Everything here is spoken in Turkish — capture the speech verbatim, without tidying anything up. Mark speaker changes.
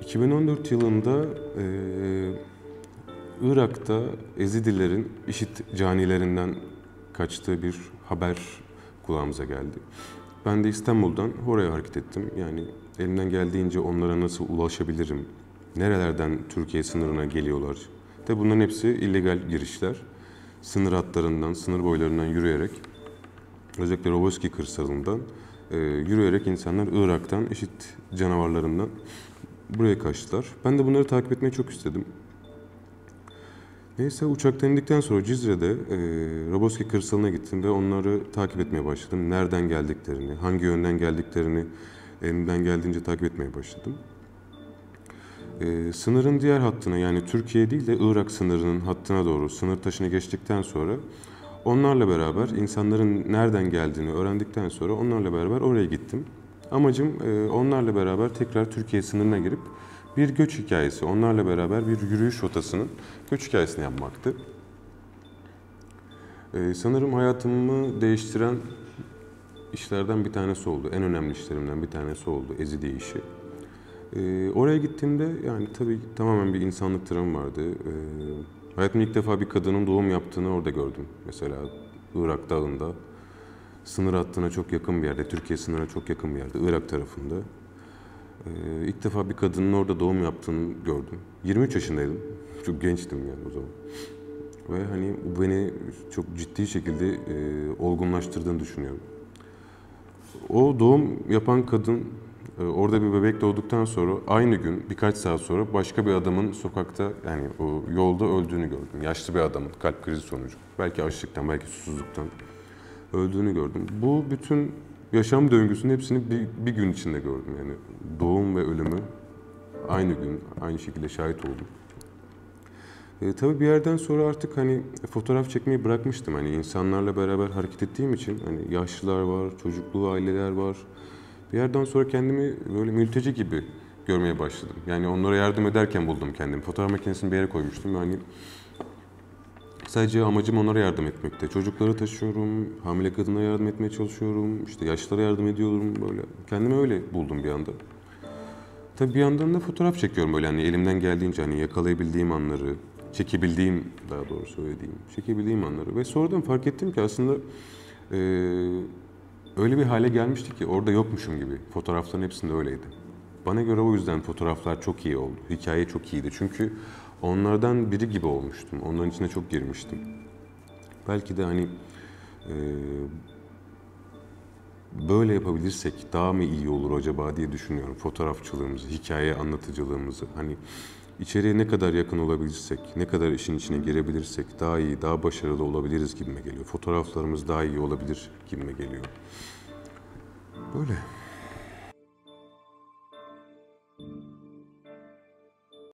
Speaker 1: iki bin on dört yılında e, Irak'ta Ezidilerin IŞİD canilerinden kaçtığı bir haber kulağımıza geldi. Ben de İstanbul'dan oraya hareket ettim. Yani elimden geldiğince onlara nasıl ulaşabilirim, nerelerden Türkiye sınırına geliyorlar. Tabi bunların hepsi illegal girişler. Sınır hatlarından, sınır boylarından yürüyerek, özellikle Roboski kırsalından e, yürüyerek insanlar Irak'tan, IŞİD canavarlarından buraya kaçtılar. Ben de bunları takip etmeyi çok istedim. Neyse uçaktan indikten sonra Cizre'de e, Roboski kırsalına gittim ve onları takip etmeye başladım. Nereden geldiklerini, hangi yönden geldiklerini elimden geldiğince takip etmeye başladım. E, sınırın diğer hattına, yani Türkiye değil de Irak sınırının hattına doğru sınır taşını geçtikten sonra onlarla beraber insanların nereden geldiğini öğrendikten sonra onlarla beraber oraya gittim. Amacım e, onlarla beraber tekrar Türkiye sınırına girip bir göç hikayesi, onlarla beraber bir yürüyüş rotasının göç hikayesini yapmaktı. Ee, sanırım hayatımı değiştiren işlerden bir tanesi oldu. En önemli işlerimden bir tanesi oldu Ezidi işi. Ee, oraya gittiğimde yani tabii tamamen bir insanlık dramı vardı. Ee, hayatımda ilk defa bir kadının doğum yaptığını orada gördüm. Mesela Irak dağında, sınır hattına çok yakın bir yerde, Türkiye sınırına çok yakın bir yerde, Irak tarafında. Ee, ilk defa bir kadının orada doğum yaptığını gördüm. yirmi üç yaşındaydım. Çok gençtim yani o zaman. Ve hani bu beni çok ciddi şekilde e, olgunlaştırdığını düşünüyorum. O doğum yapan kadın e, orada bir bebek doğduktan sonra aynı gün birkaç saat sonra başka bir adamın sokakta, yani o yolda öldüğünü gördüm. Yaşlı bir adamın kalp krizi sonucu. Belki açlıktan, belki susuzluktan öldüğünü gördüm. Bu bütün yaşam döngüsünün hepsini bir, bir gün içinde gördüm. Yani doğum ve ölümü aynı gün, aynı şekilde şahit oldum. E, tabii bir yerden sonra artık hani fotoğraf çekmeyi bırakmıştım. Hani insanlarla beraber hareket ettiğim için hani yaşlılar var, çocuklu aileler var. Bir yerden sonra kendimi böyle mülteci gibi görmeye başladım. Yani onlara yardım ederken buldum kendimi. Fotoğraf makinesini bir yere koymuştum. Yani sadece amacım onlara yardım etmekte. Çocukları taşıyorum, hamile kadına yardım etmeye çalışıyorum, işte yaşlılara yardım ediyorum böyle. Kendimi öyle buldum bir anda. Tabii bir yandan da fotoğraf çekiyorum böyle hani elimden geldiğince hani yakalayabildiğim anları, çekebildiğim, daha doğru söylediğim, çekebildiğim anları. Ve sonradan fark ettim ki aslında e, öyle bir hale gelmişti ki orada yokmuşum gibi. Fotoğrafların hepsinde öyleydi. Bana göre o yüzden fotoğraflar çok iyi oldu. Hikaye çok iyiydi. Çünkü onlardan biri gibi olmuştum. Onların içine çok girmiştim. Belki de hani e, böyle yapabilirsek daha mı iyi olur acaba diye düşünüyorum. Fotoğrafçılığımızı, hikaye anlatıcılığımızı. Hani içeriye ne kadar yakın olabilirsek, ne kadar işin içine girebilirsek daha iyi, daha başarılı olabiliriz gibime geliyor. Fotoğraflarımız daha iyi olabilir gibime geliyor. Böyle.